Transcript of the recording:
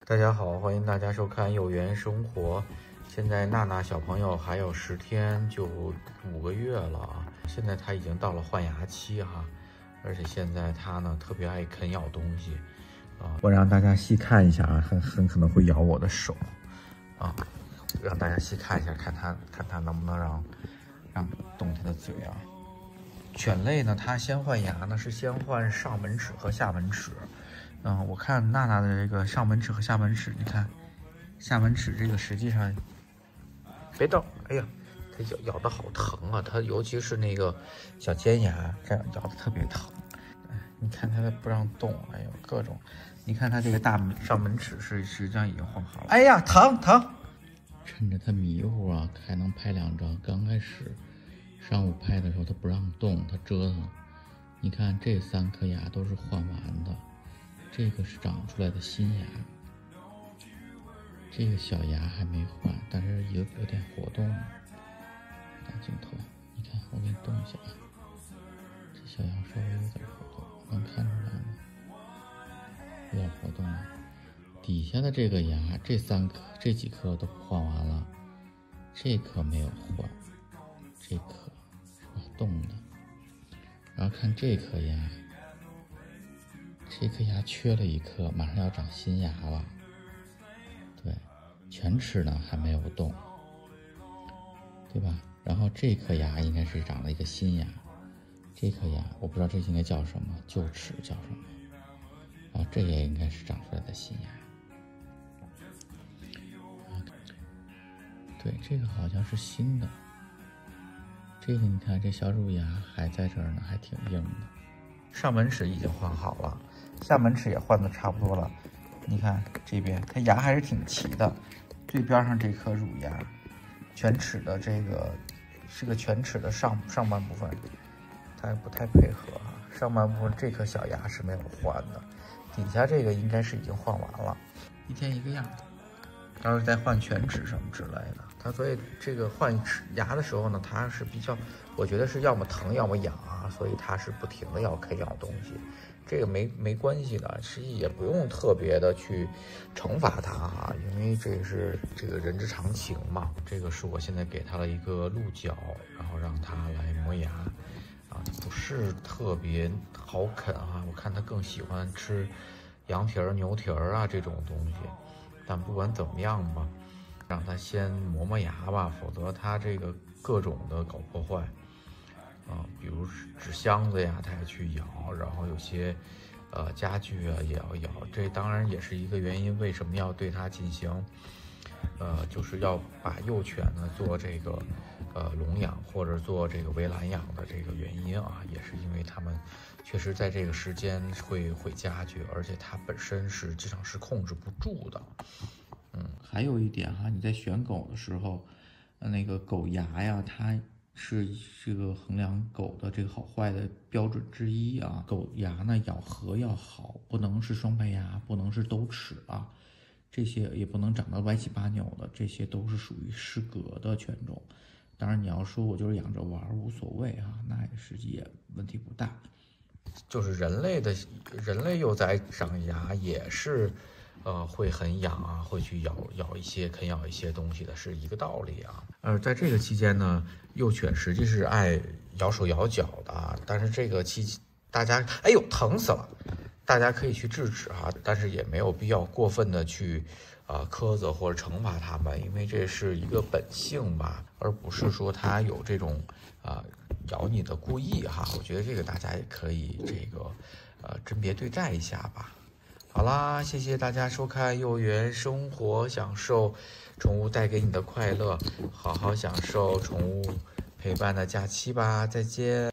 大家好，欢迎大家收看幼园生活。现在娜娜小朋友还有10天就5个月了啊，现在她已经到了换牙期哈，而且现在她呢特别爱啃咬东西啊。我让大家细看一下啊，很可能会咬我的手啊，让大家细看一下，看她能不能让动她的嘴啊。犬类呢，它先换牙呢是先换上门齿和下门齿。我看娜娜的这个上门齿和下门齿，你看下门齿这个实际上别动，哎呀，它咬的好疼啊！它尤其是那个小尖牙，这样咬的特别疼。你看它不让动，哎呦各种。你看它这个上门齿是实际上已经换好了。哎呀，疼！趁着它迷糊啊，还能拍2张。刚开始上午拍的时候，它不让动，它折腾。你看这3颗牙都是换完的。这个是长出来的新牙，这个小牙还没换，但是有点活动了。大镜头，你看，我给你动一下啊，这小牙稍微有点活动，能看出来吗？有点活动了。底下的这个牙，这几颗都换完了，这颗没有换，这颗是吧动的。然后看这颗牙。这颗牙缺了1颗，马上要长新牙了。对，犬齿呢还没有动，对吧？然后这颗牙应该是长了一个新牙，这颗牙我不知道这应该叫什么，臼齿叫什么？然后这也应该是长出来的新牙。对，这个好像是新的。这个你看，这小乳牙还在这儿呢，还挺硬的。上门齿已经换好了。下门齿也换的差不多了，你看这边它牙还是挺齐的，最边上这颗乳牙，犬齿的这个是个犬齿的上半部分，它不太配合啊。上半部分这颗小牙是没有换的，底下这个应该是已经换完了，1天1个样。到时候再换犬齿什么之类的，它所以这个换牙的时候呢，它是比较，我觉得是要么疼要么痒啊，所以它是不停的要啃咬东西。这个没关系的，实际也不用特别的去惩罚它啊，因为这是这个人之常情嘛。这个是我现在给它了一个鹿角，然后让它来磨牙啊，不是特别好啃啊。我看它更喜欢吃羊蹄儿、牛蹄儿啊这种东西。但不管怎么样吧，让它先磨牙吧，否则它这个各种的搞破坏。比如纸箱子呀，它也去咬，然后有些家具啊也要咬，这当然也是一个原因，为什么要对它进行就是要把幼犬呢做这个笼养或者做这个围栏养的这个原因啊，也是因为它们确实在这个时间会毁家具，而且它本身是经常是控制不住的。还有一点哈，你在选狗的时候，那个狗牙呀，它是这个衡量狗的这个好坏的标准之一啊。狗牙呢咬合要好，不能是双排牙，不能是兜齿啊，这些也不能长得歪七八扭的，这些都是属于失格的犬种。当然你要说我就是养着玩无所谓啊，那实际也问题不大。就是人类又在长牙，也是会很痒啊，会去啃咬一些东西的，是一个道理啊。在这个期间呢，幼犬实际是爱咬手咬脚的，但是这个大家哎呦疼死了，大家可以去制止哈，但是也没有必要过分的去苛责或者惩罚它们，因为这是一个本性吧，而不是说它有这种咬你的故意哈。我觉得这个大家也可以这个甄别对待一下吧。好啦，谢谢大家收看幼园生活，享受宠物带给你的快乐，好好享受宠物陪伴的假期吧，再见。